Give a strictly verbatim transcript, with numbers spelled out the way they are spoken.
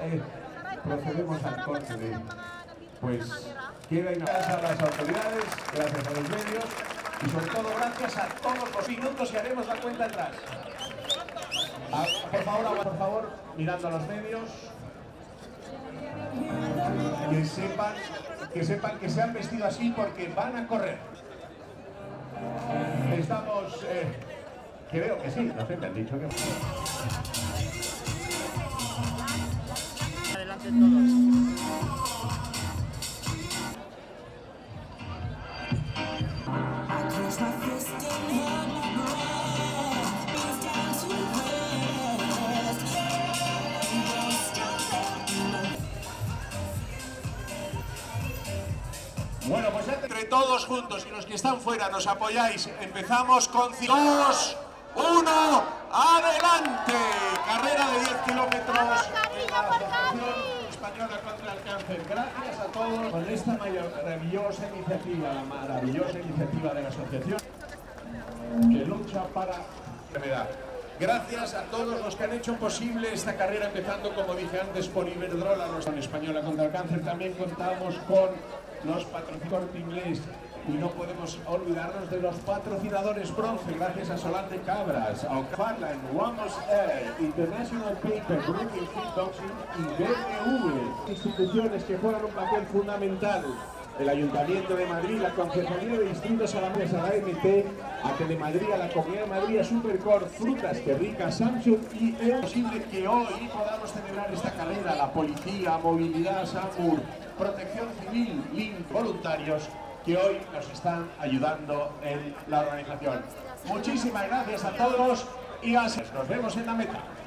eh, procedemos al corte de... Pues queda gracias a las autoridades, gracias a los medios y sobre todo gracias a todos los minutos y haremos la cuenta atrás. Ah, por favor, por favor, mirando a los medios, que sepan, que sepan que se han vestido así porque van a correr. Estamos, eh, creo que sí, no sé, me han dicho que... Adelante todos. Bueno, pues ya entre todos juntos y los que están fuera nos apoyáis. Empezamos con dos, uno, adelante. Carrera de diez kilómetros de la Asociación Española contra el Cáncer. Gracias a todos con esta maravillosa iniciativa, la maravillosa iniciativa de la asociación que lucha para la enfermedad. Gracias a todos los que han hecho posible esta carrera, empezando, como dije antes, por Iberdrola, la Asociación Española contra el Cáncer. También contamos con los patrocinadores inglés y no podemos olvidarnos de los patrocinadores bronce, gracias a Solante Cabras, a Farland, Wamos Air, International Paper, Brooklyn Kickboxing y B M W. Instituciones que juegan un papel fundamental. El Ayuntamiento de Madrid, la Concejalía de Distritos Alameses, a la A M T, a Telemadrid, a la Comunidad de Madrid, a Supercor, Frutas que Rica, Samsung y es posible que hoy podamos celebrar esta carrera. La policía, movilidad, SAMUR, protección civil, Link, voluntarios que hoy nos están ayudando en la organización. Muchísimas gracias a todos y nos vemos en la meta.